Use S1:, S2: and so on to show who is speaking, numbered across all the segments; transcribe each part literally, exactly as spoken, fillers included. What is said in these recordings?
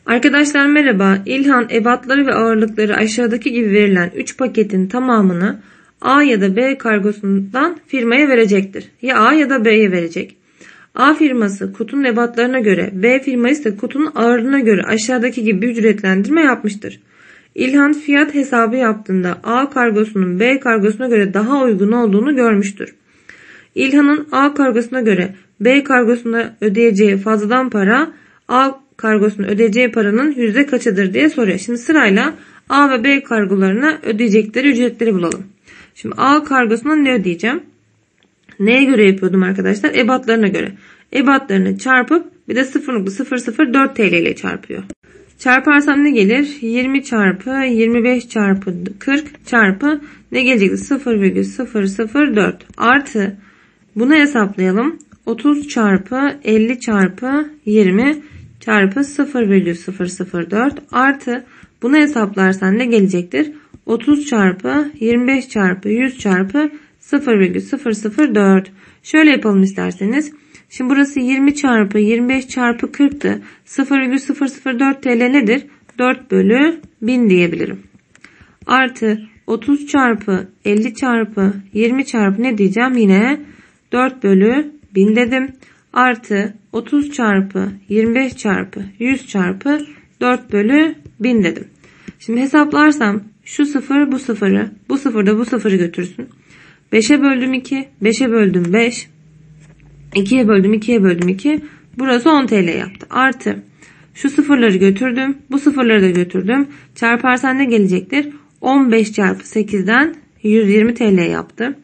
S1: Arkadaşlar merhaba. İlhan ebatları ve ağırlıkları aşağıdaki gibi verilen üç paketin tamamını A ya da B kargosundan firmaya verecektir. Ya A ya da B'ye verecek. A firması kutunun ebatlarına göre, B firması ise kutunun ağırlığına göre aşağıdaki gibi bir ücretlendirme yapmıştır. İlhan fiyat hesabı yaptığında A kargosunun B kargosuna göre daha uygun olduğunu görmüştür. İlhan'ın A kargosuna göre B kargosuna ödeyeceği fazladan para A kargosuna ödeyeceği paranın yüzde kaçıdır diye soruyor. Şimdi sırayla A ve B kargolarına ödeyecekleri ücretleri bulalım. Şimdi A kargosuna ne ödeyeceğim? Neye göre yapıyordum arkadaşlar? Ebatlarına göre. Ebatlarını çarpıp bir de sıfır nokta sıfır sıfır dört T L ile çarpıyor. Çarparsam ne gelir? yirmi çarpı yirmi beş çarpı kırk çarpı ne gelecekti? sıfır virgül sıfır sıfır dört artı bunu hesaplayalım. otuz çarpı elli çarpı yirmi çarpı sıfır virgül sıfır sıfır dört artı bunu hesaplarsan ne gelecektir? otuz çarpı yirmi beş çarpı yüz çarpı sıfır virgül sıfır sıfır dört. Şöyle yapalım isterseniz. Şimdi burası yirmi çarpı yirmi beş çarpı kırktı. sıfır virgül sıfır sıfır dört T L nedir? dört bölü bin diyebilirim. Artı otuz çarpı elli çarpı yirmi çarpı ne diyeceğim? Yine dört bölü bin dedim. Artı otuz çarpı yirmi beş çarpı yüz çarpı dört bölü bin dedim. Şimdi hesaplarsam şu sıfır bu sıfırı, bu sıfır da bu sıfırı götürsün. beşe böldüm iki, beşe böldüm beş, ikiye böldüm ikiye böldüm iki. Burası on T L yaptı. Artı şu sıfırları götürdüm, bu sıfırları da götürdüm. Çarparsan ne gelecektir? on beş çarpı sekizden yüz yirmi T L yaptı.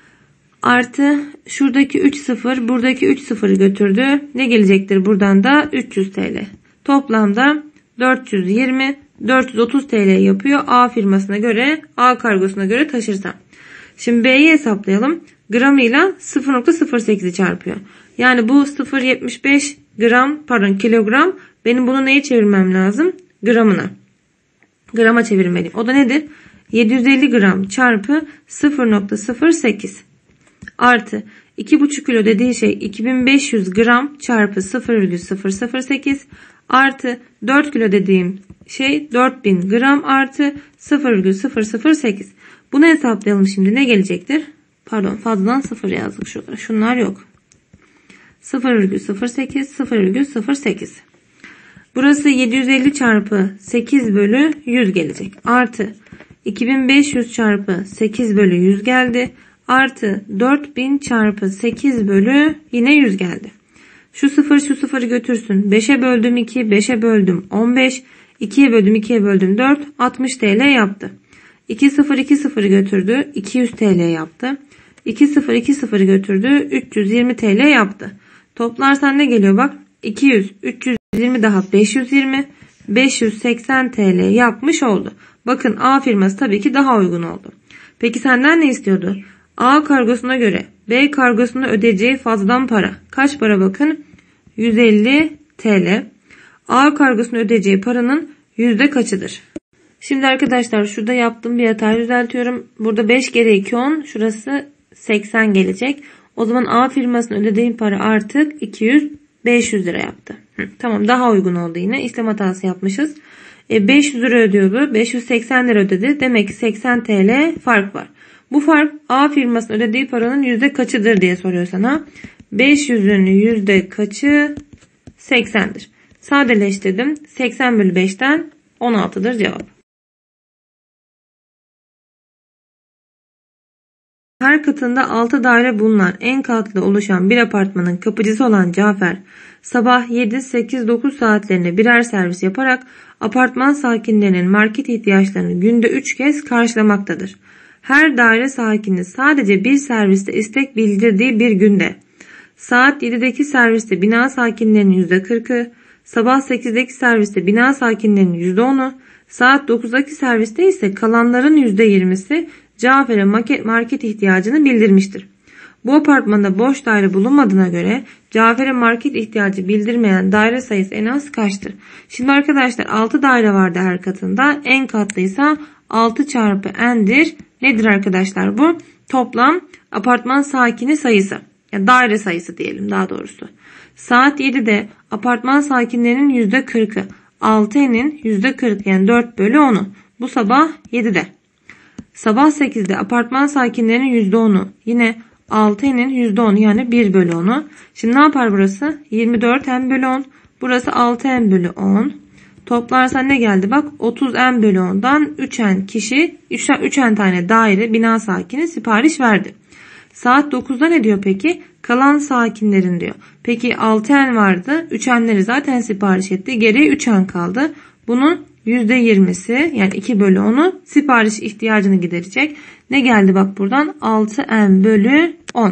S1: Artı şuradaki üç sıfır buradaki üç sıfırı götürdü. Ne gelecektir? Buradan da üç yüz T L. Toplamda dört yüz yirmi dört yüz otuz T L yapıyor A firmasına göre, A kargosuna göre taşırsam. Şimdi B'yi hesaplayalım. Gramıyla sıfır nokta sıfır sekizi çarpıyor. Yani bu sıfır virgül yetmiş beş gram pardon kilogram. Benim bunu neye çevirmem lazım? Gramına. Grama çevirmeliyim. O da nedir? yedi yüz elli gram çarpı sıfır nokta sıfır sekiz. Artı iki buçuk kilo dediği şey iki bin beş yüz gram çarpı sıfır virgül sıfır sıfır sekiz artı dört kilo dediğim şey dört bin gram artı sıfır virgül sıfır sıfır sekiz. Bunu hesaplayalım şimdi. Ne gelecektir? Pardon fazladan sıfır yazdık şurada. Şunlar yok. sıfır virgül sıfır sekiz sıfır virgül sıfır sekiz. Burası yedi yüz elli çarpı sekiz bölü yüz gelecek. Artı iki bin beş yüz çarpı sekiz bölü yüz geldi. Artı dört bin çarpı sekiz bölü yine yüz geldi. Şu sıfır şu sıfırı götürsün. beşe böldüm iki, beşe böldüm on beş, ikiye böldüm ikiye böldüm dört, altmış T L yaptı. iki sıfır iki sıfırı götürdü, iki yüz T L yaptı. iki sıfır iki sıfırı götürdü, üç yüz yirmi T L yaptı. Toplarsan ne geliyor bak? iki yüz, üç yüz yirmi daha beş yüz yirmi, beş yüz seksen T L yapmış oldu. Bakın A firması tabii ki daha uygun oldu. Peki senden ne istiyordu? A kargosuna göre B kargosuna ödeyeceği fazladan para. Kaç para bakın? yüz elli T L. A kargosuna ödeyeceği paranın yüzde kaçıdır? Şimdi arkadaşlar şurada yaptığım bir hatayı düzeltiyorum. Burada beş kere iki on. Şurası seksen gelecek. O zaman A firmasına ödediğim para artık iki yüz beş yüz lira yaptı. Hı, tamam daha uygun oldu yine. İşlem hatası yapmışız. E, beş yüz lira ödüyordu. beş yüz seksen lira ödedi. Demek ki seksen T L fark var. Bu fark A firmasının ödediği paranın yüzde kaçıdır diye soruyor sana. beş yüzün yüzde kaçı? seksendir. Sadeleştirdim. seksen bölü beşten on altıdır cevap. Her katında altı daire bulunan en katlı oluşan bir apartmanın kapıcısı olan Cafer, sabah yedi, sekiz, dokuz saatlerinde birer servis yaparak apartman sakinlerinin market ihtiyaçlarını günde üç kez karşılamaktadır. Her daire sakini sadece bir serviste istek bildirdiği bir günde, saat yedideki serviste bina sakinlerinin yüzde kırkı, sabah sekizdeki serviste bina sakinlerinin yüzde onu, saat dokuzdaki serviste ise kalanların yüzde yirmisi Cafer'e market, market ihtiyacını bildirmiştir. Bu apartmanda boş daire bulunmadığına göre Cafer'e market ihtiyacı bildirmeyen daire sayısı en az kaçtır? Şimdi arkadaşlar altı daire vardı her katında. En katlıysa altı çarpı n'dir. Nedir arkadaşlar bu? Toplam apartman sakini sayısı. Yani daire sayısı diyelim daha doğrusu. Saat yedide apartman sakinlerinin yüzde kırkı. altı N'in yüzde kırk yani dört bölü onu. Bu sabah yedide. Sabah sekizde apartman sakinlerinin yüzde onu. Yine altı N'in yüzde onu yani bir bölü onu. Şimdi ne yapar burası? yirmi dört N bölü on. Burası altı N bölü on. Toplarsan ne geldi? Bak otuz N bölü ondan üç N kişi üç N tane daire bina sakini sipariş verdi. Saat dokuzda ne diyor peki? Kalan sakinlerin diyor. Peki altı N vardı. üç N'leri zaten sipariş etti. Geriye üç N kaldı. Bunun yüzde yirmisi yani iki bölü onu sipariş ihtiyacını giderecek. Ne geldi bak buradan? altı N bölü on.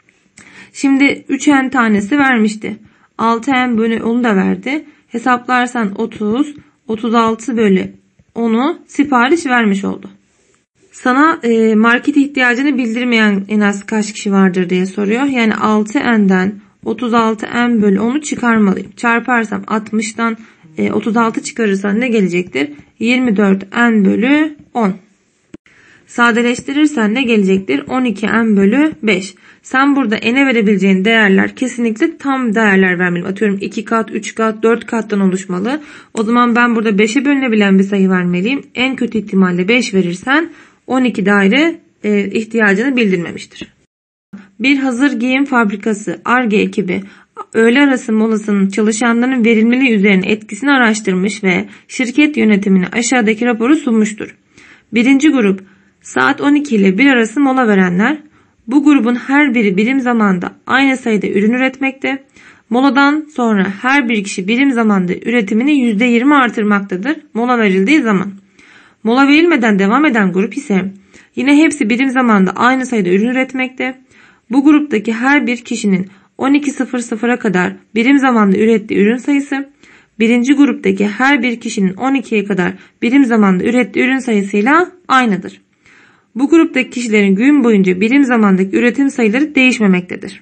S1: Şimdi üç N tanesi vermişti. altı N bölü onu da verdi. Hesaplarsan otuz, otuz altı bölü onu sipariş vermiş oldu. Sana e, market ihtiyacını bildirmeyen en az kaç kişi vardır diye soruyor. Yani altı N'den otuz altı N bölü onu çıkarmalıyım. Çarparsam altmıştan e, otuz altı çıkarırsan ne gelecektir? yirmi dört N bölü on. Sadeleştirirsen ne gelecektir? on iki N bölü beş. Sen burada N'e verebileceğin değerler kesinlikle tam değerler vermeliyim. Atıyorum iki kat, üç kat, dört kattan oluşmalı. O zaman ben burada beşe bölünebilen bir sayı vermeliyim. En kötü ihtimalle beş verirsen on iki daire e, ihtiyacını bildirmemiştir. Bir hazır giyim fabrikası Ar-Ge ekibi öğle arası molasının çalışanların verimliliği üzerine etkisini araştırmış ve şirket yönetimine aşağıdaki raporu sunmuştur. Birinci grup saat on iki ile bir arası mola verenler. Bu grubun her biri birim zamanda aynı sayıda ürün üretmekte. Moladan sonra her bir kişi birim zamanda üretimini yüzde yirmi artırmaktadır mola verildiği zaman. Mola verilmeden devam eden grup ise yine hepsi birim zamanda aynı sayıda ürün üretmekte. Bu gruptaki her bir kişinin on iki sıfıra kadar birim zamanda ürettiği ürün sayısı, birinci gruptaki her bir kişinin on ikiye kadar birim zamanda ürettiği ürün sayısıyla aynıdır. Bu gruptaki kişilerin gün boyunca birim zamandaki üretim sayıları değişmemektedir.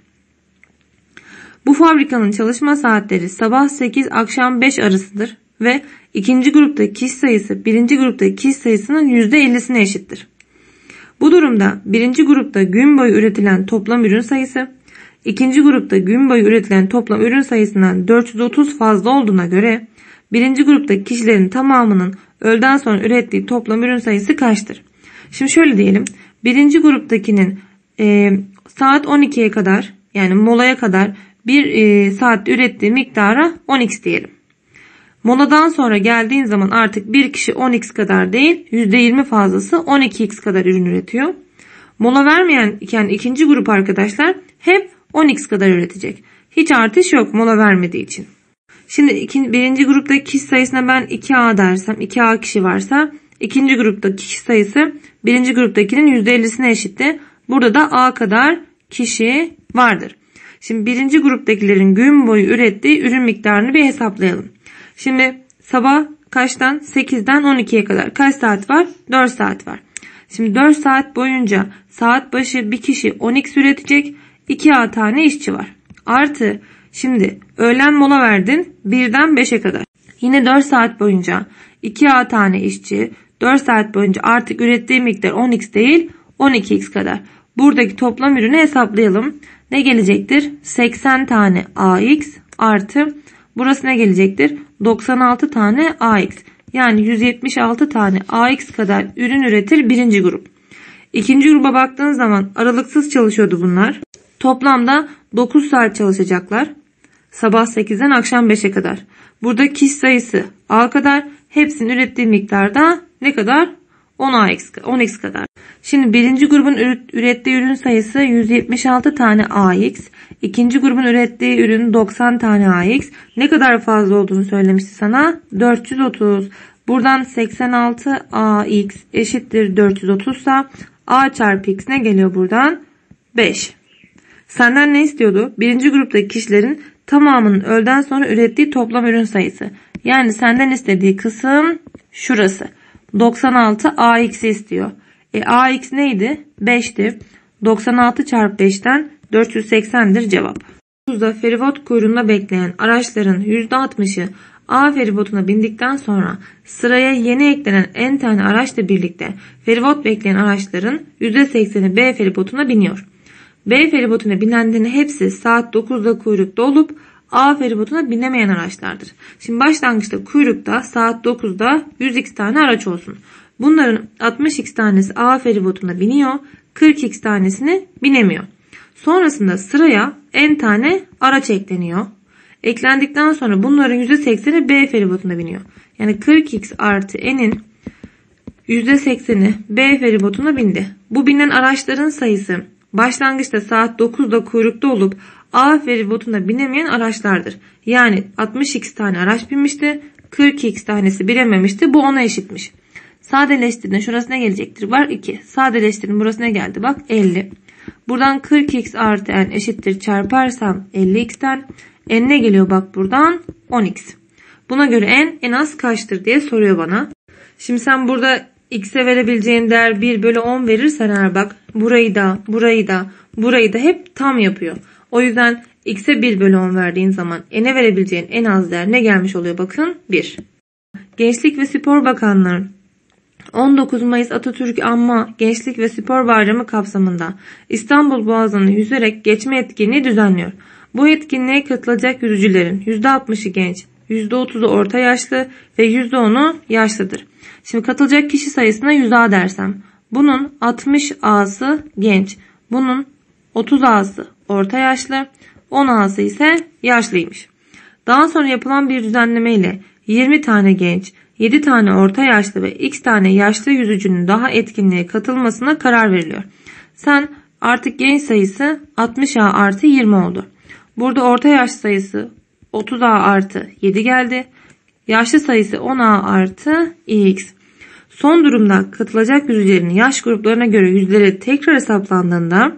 S1: Bu fabrikanın çalışma saatleri sabah sekiz akşam beş arasıdır ve ikinci gruptaki kişi sayısı birinci gruptaki kişi sayısının yüzde ellisine eşittir. Bu durumda birinci grupta gün boyu üretilen toplam ürün sayısı, ikinci grupta gün boyu üretilen toplam ürün sayısından dört yüz otuz fazla olduğuna göre birinci gruptaki kişilerin tamamının öğleden sonra ürettiği toplam ürün sayısı kaçtır? Şimdi şöyle diyelim. Birinci gruptakinin e, saat on ikiye kadar yani molaya kadar bir e, saatte ürettiği miktara on x diyelim. Moladan sonra geldiğin zaman artık bir kişi on x kadar değil yüzde yirmi fazlası on iki x kadar ürün üretiyor. Mola vermeyen yani ikinci grup arkadaşlar hep on x kadar üretecek. Hiç artış yok mola vermediği için. Şimdi ikinci, birinci gruptaki kişi sayısına ben iki A dersem iki A kişi varsa ikinci gruptaki kişi sayısı birinci gruptakinin yüzde ellisine eşitti. Burada da A kadar kişi vardır. Şimdi birinci gruptakilerin gün boyu ürettiği ürün miktarını bir hesaplayalım. Şimdi sabah kaçtan? sekizden on ikiye kadar. Kaç saat var? dört saat var. Şimdi dört saat boyunca saat başı bir kişi on x üretecek. iki A tane işçi var. Artı şimdi öğlen mola verdin birden beşe kadar. Yine dört saat boyunca iki A tane işçi dört saat boyunca artık ürettiği miktar on x değil on iki x kadar. Buradaki toplam ürünü hesaplayalım. Ne gelecektir? seksen tane A X artı burası ne gelecektir? doksan altı tane A X. Yani yüz yetmiş altı tane A X kadar ürün üretir birinci grup. İkinci gruba baktığın zaman aralıksız çalışıyordu bunlar. Toplamda dokuz saat çalışacaklar. Sabah sekizden akşam beşe kadar. Burada kişi sayısı A kadar. Hepsinin ürettiği miktarda ne kadar? on A X, on x kadar. Şimdi birinci grubun ürettiği ürün sayısı yüz yetmiş altı tane A X. İkinci grubun ürettiği ürün doksan tane A X. Ne kadar fazla olduğunu söylemişti sana? dört yüz otuz. Buradan seksen altı A X eşittir dört yüz otuz ise A çarpı X ne geliyor buradan? beş. Senden ne istiyordu? Birinci gruptaki kişilerin tamamının öğleden sonra ürettiği toplam ürün sayısı. Yani senden istediği kısım şurası. doksan altı A X'i istiyor. E A X neydi? beşti. doksan altı çarpı beşten dört yüz seksendir cevap. Burada feribot kuyruğunda bekleyen araçların yüzde altmışı A feribotuna bindikten sonra sıraya yeni eklenen en tane araçla birlikte feribot bekleyen araçların yüzde sekseni B feribotuna biniyor. B feribotuna binenlerin hepsi saat dokuzda kuyrukta olup A feribotuna binemeyen araçlardır. Şimdi başlangıçta kuyrukta saat dokuzda yüz x tane araç olsun. Bunların altmış x tanesi A feribotuna biniyor, kırk x tanesini binemiyor. Sonrasında sıraya n tane araç ekleniyor. Eklendikten sonra bunların yüzde sekseni B feribotuna biniyor. Yani kırk x artı n'in yüzde sekseni B feribotuna bindi. Bu binen araçların sayısı başlangıçta saat dokuzda kuyrukta olup A feribotuna binemeyen araçlardır. Yani altmış x tane araç binmişti. kırk x tanesi binememişti. Bu ona eşitmiş. Sadeleştirdin. Şurası ne gelecektir? Var iki. Sadeleştirdin. Burası ne geldi? Bak elli. Buradan kırk x artı n eşittir. Çarparsam elli x'ten. N ne geliyor? Bak buradan on x. Buna göre n en az kaçtır diye soruyor bana. Şimdi sen burada x'e verebileceğin değer bir bölü on verirsen eğer bak burayı da burayı da burayı da hep tam yapıyor. O yüzden x'e bir bölü on verdiğin zaman n'e verebileceğin en az değer ne gelmiş oluyor? Bakın bir. Gençlik ve Spor Bakanlığı on dokuz Mayıs Atatürk Anma Gençlik ve Spor Bayramı kapsamında İstanbul Boğazı'nı yüzerek geçme etkinliği düzenliyor. Bu etkinliğe katılacak yüzücülerin yüzde altmışı genç, yüzde otuzu orta yaşlı ve yüzde onu yaşlıdır. Şimdi katılacak kişi sayısına yüz A dersem bunun altmış A'sı genç, bunun otuz A'sı orta yaşlı, on A'sı ise yaşlıymış. Daha sonra yapılan bir düzenleme ile yirmi tane genç, yedi tane orta yaşlı ve x tane yaşlı yüzücünün daha etkinliğe katılmasına karar veriliyor. Sen artık genç sayısı altmış A artı yirmi oldu. Burada orta yaş sayısı otuz A artı yedi geldi. Yaşlı sayısı on A artı x. Son durumda katılacak yüzücülerin yaş gruplarına göre yüzdeleri tekrar hesaplandığında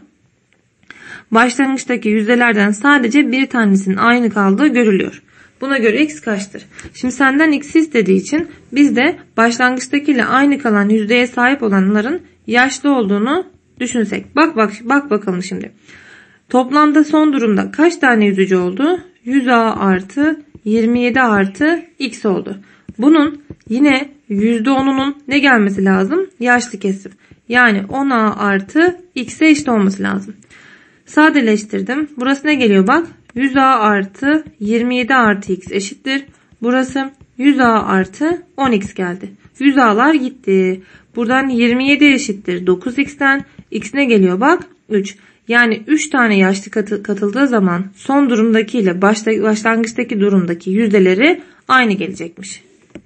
S1: başlangıçtaki yüzdelerden sadece bir tanesinin aynı kaldığı görülüyor. Buna göre x kaçtır? Şimdi senden x istediği için biz de başlangıçtakiyle aynı kalan yüzdeye sahip olanların yaşlı olduğunu düşünsek. Bak bak bak bakalım şimdi. Toplamda son durumda kaç tane yüzücü oldu? yüz A artı yirmi yedi artı x oldu. Bunun yine yüzde onunun ne gelmesi lazım? Yaşlı kesim. Yani on A artı x'e eşit olması lazım. Sadeleştirdim. Burası ne geliyor bak? yüz A artı yirmi yedi artı x eşittir. Burası yüz A artı on x geldi. yüz A'lar gitti. Buradan yirmi yedi eşittir dokuz x'ten. X ne geliyor bak? üç. Yani üç tane yaşlı katı, katıldığı zaman son durumdaki ile başlangıçtaki durumdaki yüzdeleri aynı gelecekmiş.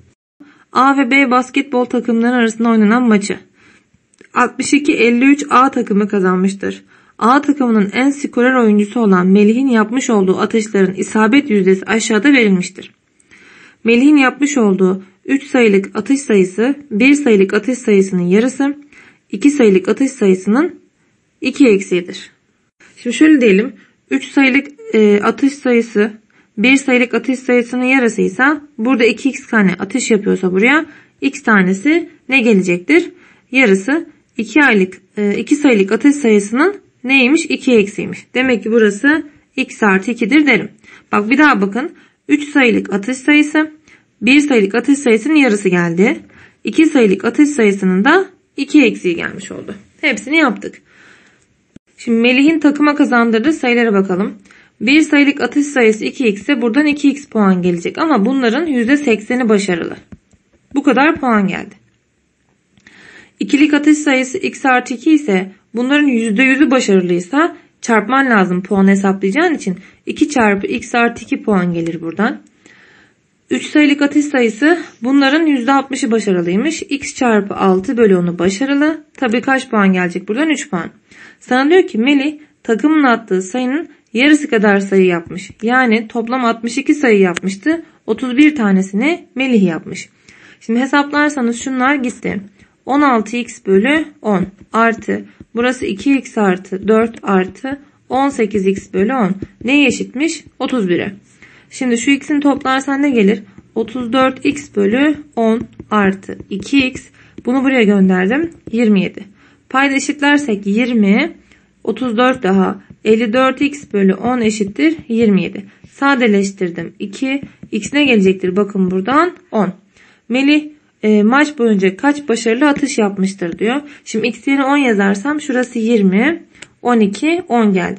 S1: A ve B basketbol takımları arasında oynanan maçı altmış iki elli üç A takımı kazanmıştır. A takımının en skorer oyuncusu olan Melih'in yapmış olduğu atışların isabet yüzdesi aşağıda verilmiştir. Melih'in yapmış olduğu üç sayılık atış sayısı bir sayılık atış sayısının yarısı, iki sayılık atış sayısının iki eksiğidir. Şimdi şöyle diyelim. üç sayılık e, atış sayısı bir sayılık atış sayısının yarısıysa burada iki x tane atış yapıyorsa buraya x tanesi ne gelecektir? Yarısı iki aylık e, iki sayılık atış sayısının neymiş? iki eksiymiş. Demek ki burası x artı iki'dir derim. Bak bir daha bakın. üç sayılık atış sayısı bir sayılık atış sayısının yarısı geldi. iki sayılık atış sayısının da iki eksiği gelmiş oldu. Hepsini yaptık. Şimdi Melih'in takıma kazandırdığı sayılara bakalım. bir sayılık atış sayısı iki x ise buradan iki x puan gelecek. Ama bunların yüzde sekseni başarılı. Bu kadar puan geldi. İkilik atış sayısı x artı iki ise bunların yüzde yüzü başarılıysa çarpman lazım puan hesaplayacağın için. iki çarpı x artı iki puan gelir buradan. üç sayılık atış sayısı bunların yüzde altmışı başarılıymış. X çarpı altı bölü onu başarılı. Tabii kaç puan gelecek buradan? üç puan. Sana diyor ki Melih takımın attığı sayının yarısı kadar sayı yapmış. Yani toplam altmış iki sayı yapmıştı. otuz bir tanesini Melih yapmış. Şimdi hesaplarsanız şunlar gitti. on altı x bölü on artı burası iki x artı dört artı on sekiz x bölü on neye eşitmiş? otuz bir'e. Şimdi şu x'ini toplarsan ne gelir? otuz dört x bölü on artı iki x. Bunu buraya gönderdim. yirmi yedi. Payda eşitlersek yirmi, otuz dört daha elli dört x bölü on eşittir yirmi yedi. Sadeleştirdim. iki. X ne gelecektir? Bakın buradan on. Melih e, maç boyunca kaç başarılı atış yapmıştır diyor. Şimdi x yerine on yazarsam şurası yirmi, on iki, on geldi.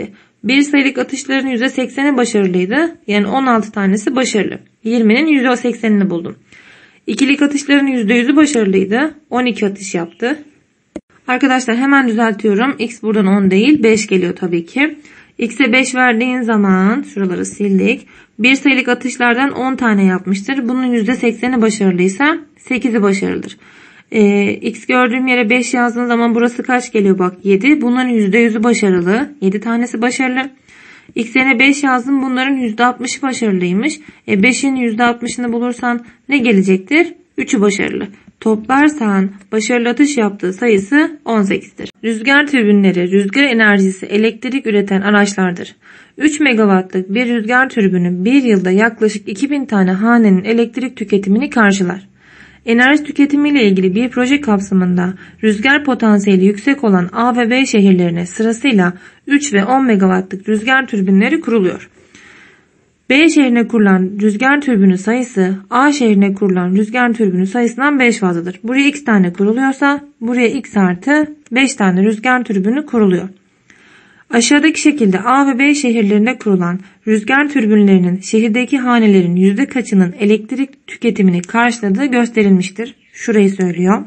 S1: Bir sayılık atışların yüzde sekseni başarılıydı. Yani on altı tanesi başarılı. yirminin yüzde seksenini buldum. İkilik atışların yüzde yüzü başarılıydı. on iki atış yaptı. Arkadaşlar hemen düzeltiyorum. X buradan on değil, beş geliyor tabii ki. X'e beş verdiğin zaman şuraları sildik. Bir sayılık atışlardan on tane yapmıştır. Bunun yüzde sekseni başarılıysa sekizi başarılıdır. Ee, X gördüğüm yere beş yazdığın zaman burası kaç geliyor? Bak yedi. Bunların yüzde yüzü başarılı. yedi tanesi başarılı. X yerine beş yazdım. Bunların yüzde altmışı başarılıymış. E beşin yüzde altmışını bulursan ne gelecektir? üçü başarılı. Toplarsan başarılı atış yaptığı sayısı on sekizdir. Rüzgar türbinleri rüzgar enerjisi elektrik üreten araçlardır. üç megawattlık bir rüzgar türbünü bir yılda yaklaşık iki bin tane hanenin elektrik tüketimini karşılar. Enerji tüketimiyle ilgili bir proje kapsamında rüzgar potansiyeli yüksek olan A ve B şehirlerine sırasıyla üç ve on megawattlık rüzgar türbinleri kuruluyor. B şehrine kurulan rüzgar türbünü sayısı A şehrine kurulan rüzgar türbünü sayısından beş fazladır. Buraya x tane kuruluyorsa buraya x artı beş tane rüzgar türbünü kuruluyor. Aşağıdaki şekilde A ve B şehirlerine kurulan rüzgar türbinlerinin şehirdeki hanelerin yüzde kaçının elektrik tüketimini karşıladığı gösterilmiştir. Şurayı söylüyor.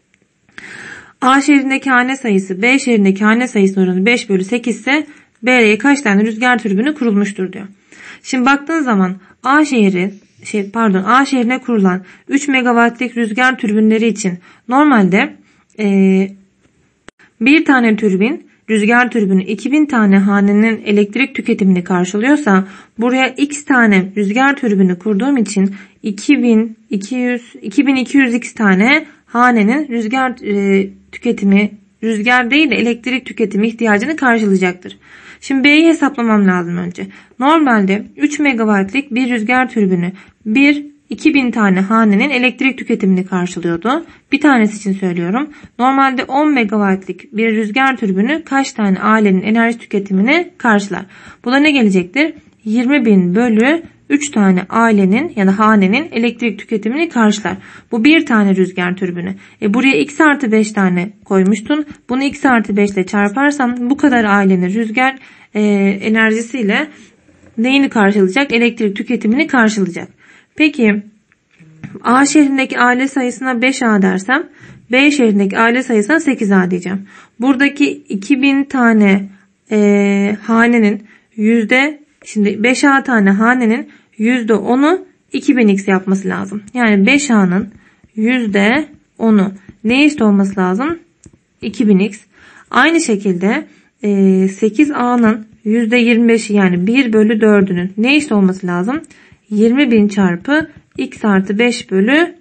S1: A şehrindeki hane sayısı B şehrindeki hane sayısı oranı beş bölü sekiz ise B'ye kaç tane rüzgar türbünü kurulmuştur diyor. Şimdi baktığın zaman A şehri şey pardon A şehrine kurulan üç megawattlık rüzgar türbinleri için normalde ee, bir tane türbin rüzgar türbünü iki bin tane hanenin elektrik tüketimini karşılıyorsa buraya x tane rüzgar türbünü kurduğum için iki bin iki yüz iki bin iki yüz x tane hanenin rüzgar e, tüketimi rüzgar değil de elektrik tüketimi ihtiyacını karşılayacaktır. Şimdi B'yi hesaplamam lazım önce. Normalde üç megawattlık bir rüzgar türbünü bir iki bin tane hanenin elektrik tüketimini karşılıyordu. Bir tanesi için söylüyorum. Normalde on megawattlık bir rüzgar türbünü kaç tane ailenin enerji tüketimini karşılar? Bu da ne gelecektir? yirmi bin bölü üç tane ailenin ya da hanenin elektrik tüketimini karşılar. Bu bir tane rüzgar türbünü. E buraya x artı beş tane koymuştun. Bunu x artı beş ile çarparsam bu kadar ailenin rüzgar e, enerjisiyle neyini karşılayacak? Elektrik tüketimini karşılayacak. Peki A şehrindeki aile sayısına beş A dersem B şehrindeki aile sayısına sekiz A diyeceğim. Buradaki iki bin tane e, hanenin yüzde şimdi beş A tane hanenin yüzde onu iki bin x yapması lazım. Yani beş A'nın yüzde onu ne eşit olması lazım? iki bin x. Aynı şekilde e, sekiz A'nın yüzde yirmi beşi yani bir bölü dördünün ne eşit olması lazım? yirmi bin çarpı x artı beş bölü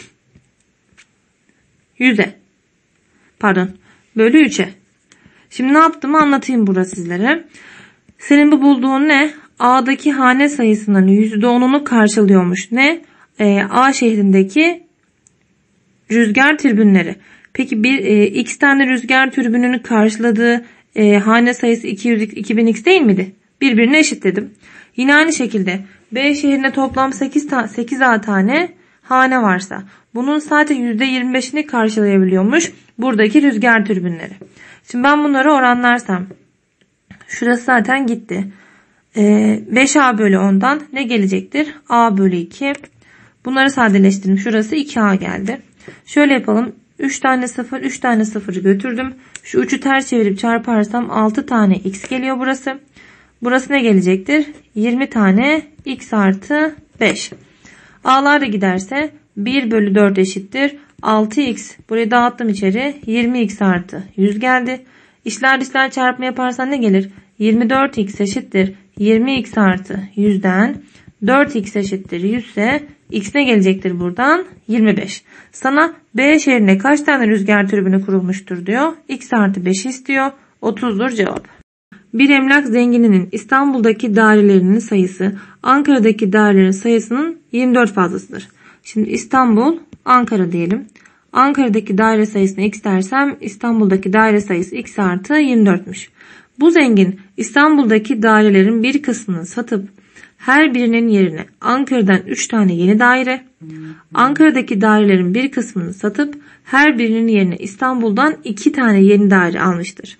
S1: yüze. Pardon. Bölü üçe. Şimdi ne yaptığımı anlatayım burada sizlere. Senin bu bulduğun ne? A'daki hane sayısının yüzde onunu karşılıyormuş. Ne? Ee, A şehrindeki rüzgar türbinleri. Peki bir e, x tane rüzgar türbinini karşıladığı e, hane sayısı iki yüz iki bin x değil miydi? Birbirine eşit dedim. Yine aynı şekilde B şehrinde toplam sekiz, ta sekiz A tane hane varsa bunun sadece yüzde yirmi beşini karşılayabiliyormuş buradaki rüzgar türbinleri. Şimdi ben bunları oranlarsam şurası zaten gitti. Ee, beş A bölü ondan ne gelecektir? A bölü iki. Bunları sadeleştirdim. Şurası iki A geldi. Şöyle yapalım. üç tane sıfır, üç tane sıfırı götürdüm. Şu üçü ters çevirip çarparsam altı tane x geliyor burası. Burası ne gelecektir? yirmi tane x artı beş. A'lar da giderse bir bölü dört eşittir. altı x. Burayı dağıttım içeri. yirmi x artı yüz geldi. İşler dışlar çarpma yaparsan ne gelir? yirmi dört x eşittir. yirmi x artı yüzden dört x eşittir yüz ise x ne gelecektir buradan? yirmi beş. Sana B şehrine kaç tane rüzgar türbini kurulmuştur diyor. X artı beş istiyor. otuzdur cevap. Bir emlak zengininin İstanbul'daki dairelerinin sayısı Ankara'daki dairelerin sayısının yirmi dört fazlasıdır. Şimdi İstanbul, Ankara diyelim. Ankara'daki daire sayısına x dersem İstanbul'daki daire sayısı x artı yirmi dörtmüş. Bu zengin İstanbul'daki dairelerin bir kısmını satıp her birinin yerine Ankara'dan üç tane yeni daire, Ankara'daki dairelerin bir kısmını satıp her birinin yerine İstanbul'dan iki tane yeni daire almıştır.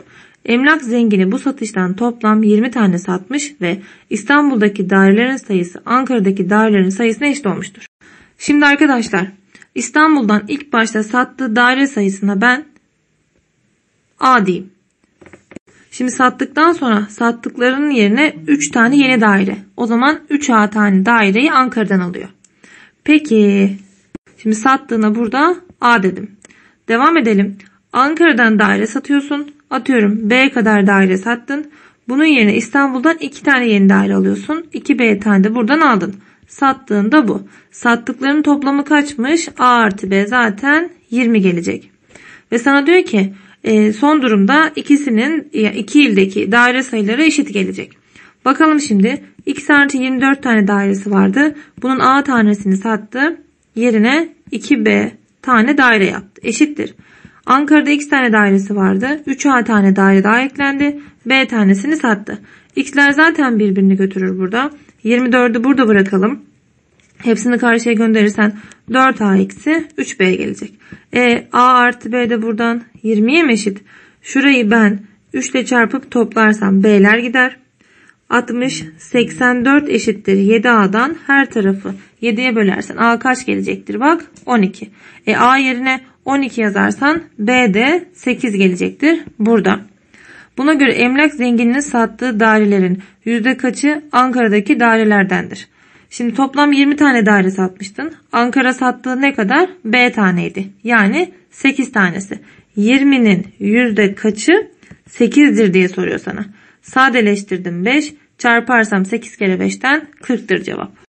S1: Emlak zengini bu satıştan toplam yirmi tane satmış ve İstanbul'daki dairelerin sayısı Ankara'daki dairelerin sayısına eşit olmuştur. Şimdi arkadaşlar İstanbul'dan ilk başta sattığı daire sayısına ben A diyeyim. Şimdi sattıktan sonra sattıklarının yerine üç tane yeni daire. O zaman üç A tane daireyi Ankara'dan alıyor. Peki şimdi sattığına burada A dedim. Devam edelim. Ankara'dan daire satıyorsun. Atıyorum B kadar daire sattın. Bunun yerine İstanbul'dan iki tane yeni daire alıyorsun. iki B tane de buradan aldın. Sattığında bu. Sattıklarının toplamı kaçmış? A artı B zaten yirmi gelecek. Ve sana diyor ki son durumda ikisinin iki ildeki daire sayıları eşit gelecek. Bakalım şimdi. X artı yirmi dört tane dairesi vardı. Bunun A tanesini sattı. Yerine iki B tane daire yaptı. Eşittir. Ankara'da X tane dairesi vardı. üç A tane daire daha eklendi. B tanesini sattı. X'ler zaten birbirini götürür burada. yirmi dördü burada bırakalım. Hepsini karşıya gönderirsen dört A eksi üç B gelecek. E, A artı B de buradan yirmiye mi eşit? Şurayı ben üç ile çarpıp toplarsam B'ler gider. altmış, seksen dört eşittir yedi A'dan her tarafı yediye bölersen A kaç gelecektir? Bak on iki. E, A yerine on iki yazarsan B de sekiz gelecektir burada. Buna göre emlak zengininin sattığı dairelerin yüzde kaçı Ankara'daki dairelerdendir? Şimdi toplam yirmi tane daire satmıştın. Ankara sattığı ne kadar? B taneydi. Yani sekiz tanesi. yirminin yüzde kaçı sekizdir diye soruyor sana. Sadeleştirdim beş. Çarparsam sekiz kere beşten kırktır cevap.